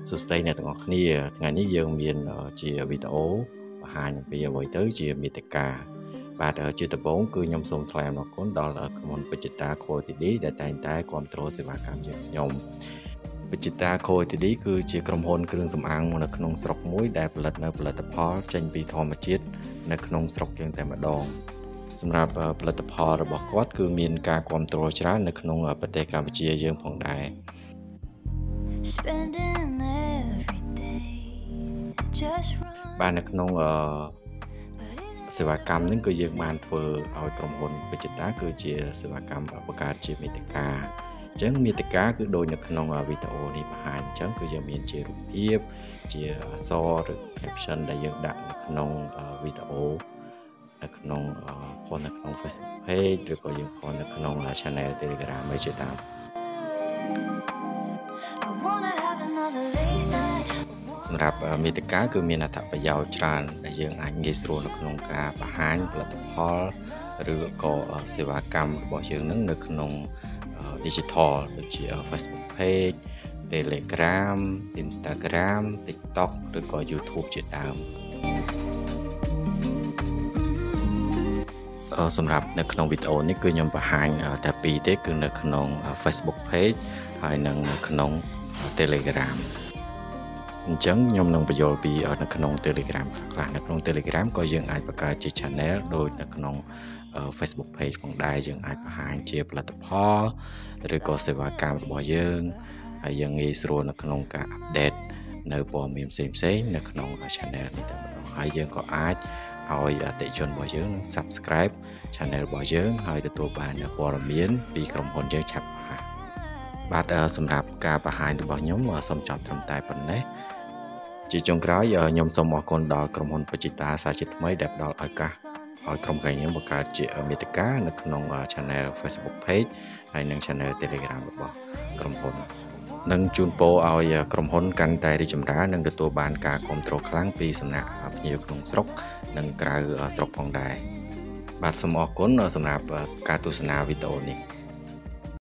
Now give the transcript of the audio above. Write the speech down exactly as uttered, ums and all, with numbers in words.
សួស្តីអ្នកទាំងអស់គ្នាថ្ងៃនេះយើងមានជាវីដេអូបង្ហាញអំពីអ្វីទៅជាមាតិកាបាទជាដំបូងគឺខ្ញុំសូមថ្លែងអំណរគុណដល់ក្រុមហ៊ុន Vegeta Co. Ltd ដែលតែងតែគាំទ្រសេវាកម្មយើងខ្ញុំ Vegeta Co. Ltd គឺជាក្រុមហ៊ុនគ្រឿងសម្អាងនៅក្នុងស្រុកមួយដែលផលិតនៅផលិតផលចេញពីធម្មជាតិនៅក្នុងស្រុកយើងតែម្ដងសម្រាប់ផលិតផលរបស់គាត់គឺមានការគាំទ្រច្រើននៅក្នុងប្រទេសកម្ពុជាយើងផងដែរបាទនៅក្នុងសេវាកម្មនេះគឺយើងបានធ្វើឲ្យក្រុមហ៊ុន Vegeta គឺជាសេវាកម្មបង្កើតជាមាតិកាអញ្ចឹងមាតិកាគឺដូចនៅក្នុងវីដេអូនេះបង្ហាញអញ្ចឹងគឺយើងមានជារូបភាពជាអក្សរឬ caption ដែលយើងដាក់នៅក្នុងវីដេអូនៅក្នុងផុសនៅក្នុង Facebook page ឬក៏យើងផុសនៅក្នុង channel Telegram អីជាដើមសម្រាប់មាតិកាគឺមានអត្ថប្រយោជន៍ច្រើនដែលយើងអាចងាយស្រួលនៅក្នុងការបង្ហាញផលិតផលឬក៏សេវាកម្មរបស់យើងនឹងនៅក្នុង digital ដូចជា Facebook page Telegram Instagram TikTok ឬក៏ YouTube ជាដើមសម្រាប់នៅក្នុងវីដេអូនេះគឺខ្ញុំបង្ហាញតែពីរទេគឺនៅក្នុង Facebook page ហើយនិងនៅក្នុង Telegram អញ្ចឹងខ្ញុំនឹងបញ្យល់ពីនៅក្នុង Telegram ខ្លះនៅក្នុង Telegram ក៏យើងអាចបង្កើតជា channel ដូចនៅក្នុង Facebook page ផងដែរយើងអាចបង្ហាញជាផលិតផលឬក៏សេវាកម្មរបស់យើងហើយយើងងាយស្រួលនៅក្នុងការ update នៅព័ត៌មានផ្សេងៗនៅក្នុង channel នេះតែម្ដងហើយយើងក៏អាចឲ្យអតិថិជនរបស់យើង Subscribe channel របស់យើងហើយទទួលបានព័ត៌មានពីក្រុមហ៊ុនយើងឆាប់រហ័សបាទសម្រាប់ការបង្ហាញរបស់ខ្ញុំសូមចប់ត្រឹមតែប៉ុណ្ណេះជាចុងក្រោយខ្ញុំសូមអរគុណដល់ក្រុមហ៊ុន Vegeta សាជាថ្មីដែលផ្ដល់ឱកាសឲ្យក្រុមការងារបង្កើតជាមាតិកានៅក្នុង channel Facebook page ហើយនិង channel Telegram របស់ក្រុមហ៊ុននិងជូនពរឲ្យក្រុមហ៊ុនកាន់តែរីកចម្រើននិងទទួលបានការគាំទ្រខ្លាំងពីសំណាក់ភ្ញៀវក្នុងស្រុកនិងក្រៅស្រុកផងដែរបាទសូមអរគុណសម្រាប់ការទស្សនាវីដេអូនេះ